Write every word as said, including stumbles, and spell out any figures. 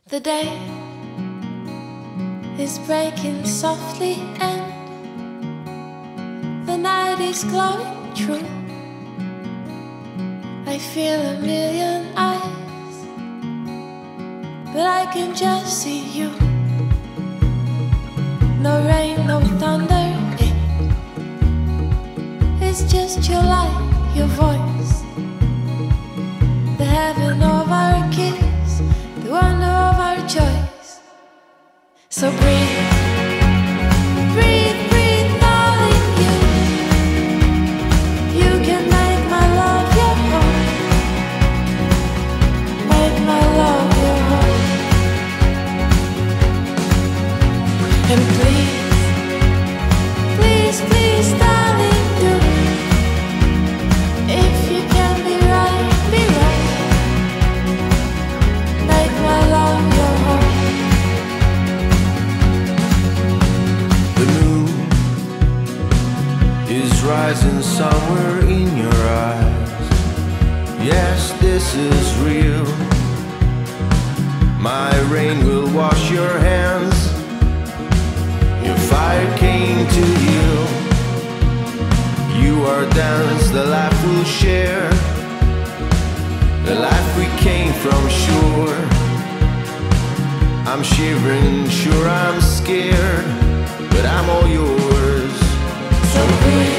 The day is breaking softly and the night is glowing true. I feel a million eyes, but I can just see you. No rain, no thunder, it's just your light, your voice, the heaven of our kiss, the wonder of our choice. So breathe, breathe, breathe, darling, you You can make my love your home, make my love your home. And please, please, please, darling, do, if you can be right, be right, make my love your home. The moon is rising somewhere in your eyes. Yes, this is real. My rain will wash your hands. Your fire came to heal. You are dance, the life we'll share, the life we came from shore. I'm shivering, sure I'm scared, but I'm all yours. So breathe.